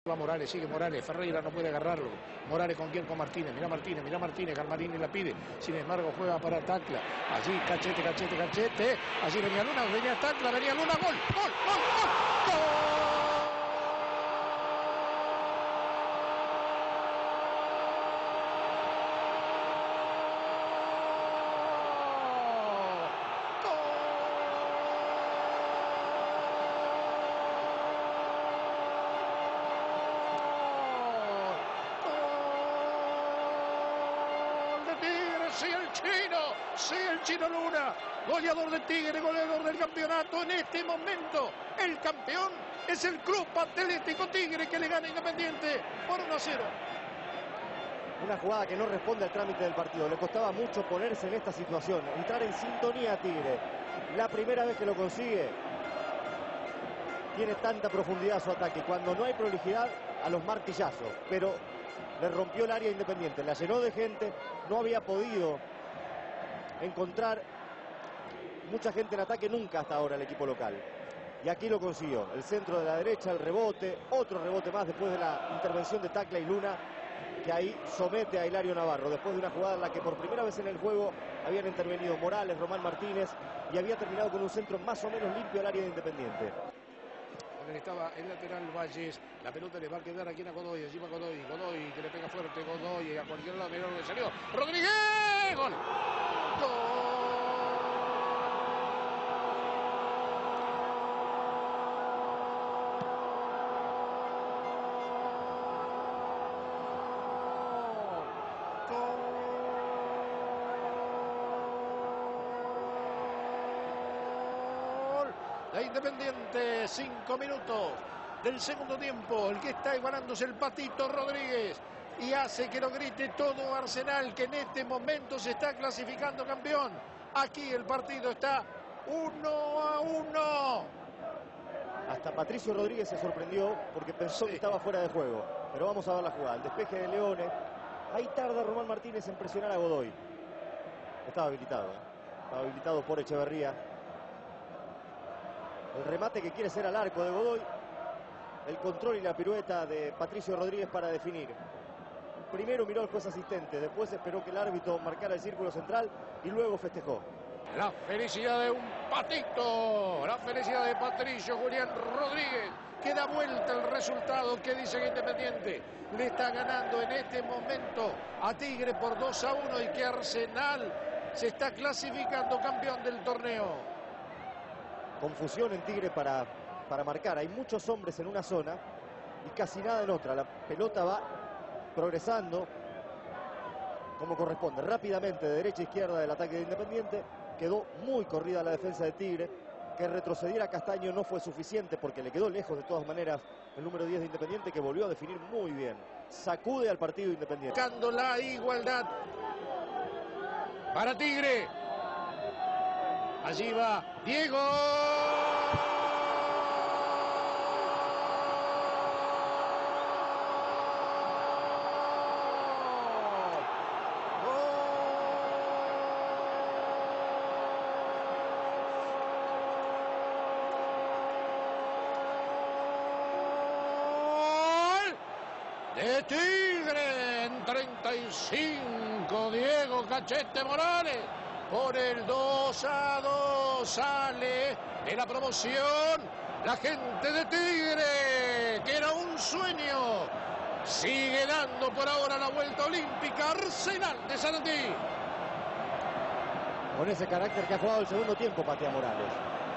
Va Morales, sigue Morales, Ferreira no puede agarrarlo. Morales con quién, con Martínez, mira Martínez, Galmarini la pide. Sin embargo juega para Tacla. Allí Cachete. Allí venía Luna, venía Tacla, venía Luna, gol. Sí, el Chino Luna, goleador de Tigre, goleador del campeonato. En este momento, el campeón es el Club Atlético Tigre, que le gana a Independiente por 1-0. Una jugada que no responde al trámite del partido. Le costaba mucho ponerse en esta situación, entrar en sintonía a Tigre. La primera vez que lo consigue, tiene tanta profundidad su ataque. Cuando no hay prolijidad, a los martillazos. Pero le rompió el área Independiente, la llenó de gente, no había podido encontrar mucha gente en ataque nunca hasta ahora el equipo local. Y aquí lo consiguió. El centro de la derecha, el rebote, otro rebote más después de la intervención de Tacla y Luna, que ahí somete a Hilario Navarro, después de una jugada en la que por primera vez en el juego habían intervenido Morales, Román Martínez, y había terminado con un centro más o menos limpio al área de Independiente. Estaba el lateral Valles, la pelota le va a quedar aquí a Godoy, allí va Godoy que le pega fuerte, Godoy a cualquier lado, mira dónde salió, Rodríguez, gol. De Independiente, 5 minutos del segundo tiempo. El que está igualándose el Patito Rodríguez y hace que lo grite todo Arsenal, que en este momento se está clasificando campeón. Aquí el partido está 1-1. Hasta Patricio Rodríguez se sorprendió porque pensó que estaba fuera de juego. Pero vamos a ver la jugada. El despeje de Leone. Ahí tarda Román Martínez en presionar a Godoy. Estaba habilitado. Estaba habilitado por Echeverría. El remate que quiere ser al arco de Godoy. El control y la pirueta de Patricio Rodríguez para definir. Primero miró al juez asistente, después esperó que el árbitro marcara el círculo central y luego festejó. La felicidad de un Patito, la felicidad de Patricio Julián Rodríguez, que da vuelta el resultado, que dice que Independiente le está ganando en este momento a Tigre por 2-1 y que Arsenal se está clasificando campeón del torneo. Confusión en Tigre para marcar. Hay muchos hombres en una zona y casi nada en otra. La pelota va progresando como corresponde, rápidamente de derecha a izquierda del ataque de Independiente. Quedó muy corrida la defensa de Tigre. Que retrocediera Castaño no fue suficiente porque le quedó lejos de todas maneras el número 10 de Independiente, que volvió a definir muy bien. Sacude al partido Independiente. Buscando la igualdad para Tigre. Allí va Diego. De Tigre en 35, Diego Cachete Morales por el 2-2, sale de la promoción la gente de Tigre, que era un sueño, sigue dando por ahora la vuelta olímpica Arsenal de Sarandí. Con ese carácter que ha jugado el segundo tiempo Patia Morales.